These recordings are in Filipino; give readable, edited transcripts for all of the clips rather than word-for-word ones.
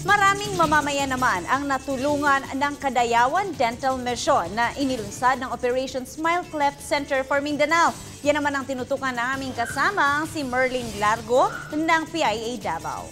Maraming mamamayan naman ang natulungan ng Kadayawan Dental Mission na inilunsad ng Operation Smile Cleft Center for Mindanao. Yan naman ang tinutukan ng aming kasama, si Merlin Largo ng PIA Davao.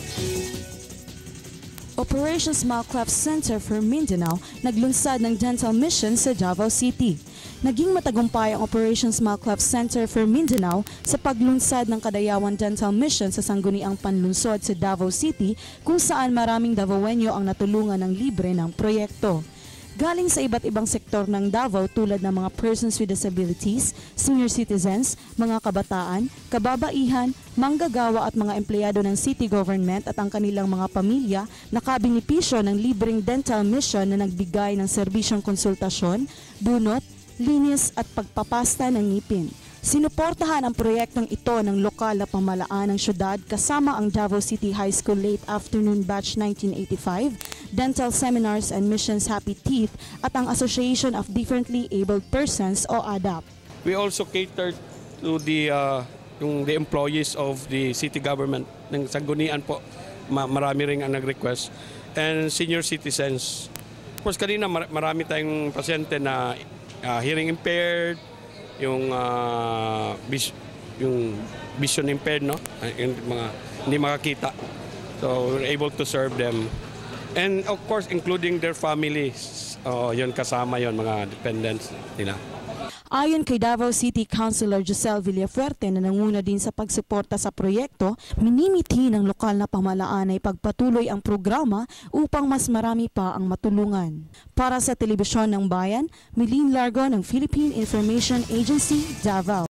Operation Smile Cleft Center for Mindanao naglunsad ng dental mission sa Davao City. Naging matagumpay ang Operation Smile Cleft Center for Mindanao sa paglunsad ng Kadayawan Dental Mission sa sangguniang panlunsod sa Davao City kung saan maraming Davaoenyo ang natulungan ng libre ng proyekto. Galing sa iba't ibang sektor ng Davao tulad ng mga persons with disabilities, senior citizens, mga kabataan, kababaihan, manggagawa at mga empleyado ng city government at ang kanilang mga pamilya nakabinipisyo ng libreng dental mission na nagbigay ng serbisyong konsultasyon, bunot, linis at pagpapasta ng ngipin. Sinuportahan ang proyektong ito ng lokal na pamahalaan ng syudad kasama ang Davao City High School Late Afternoon Batch 1985, Dental Seminars and Missions Happy Teeth at ang Association of Differently Abled Persons o ADAP. We also cater to the employees of the city government ng Sanggunian po. Marami ring ang nag-request. And senior citizens. Of course, kanina marami tayong pasyente na hearing impaired, yung vision impaired, no? Yung mga hindi makakita. So we're able to serve them. And of course, including their families. Yun kasama yon mga dependents nila. Ayon kay Davao City Councilor Josel Villafuerte na nanguna din sa pagsuporta sa proyekto, minimithi ng lokal na pamahalaan ay pagpatuloy ang programa upang mas marami pa ang matulungan. Para sa Telebisyon ng Bayan, Merlin Largo ng Philippine Information Agency, Davao.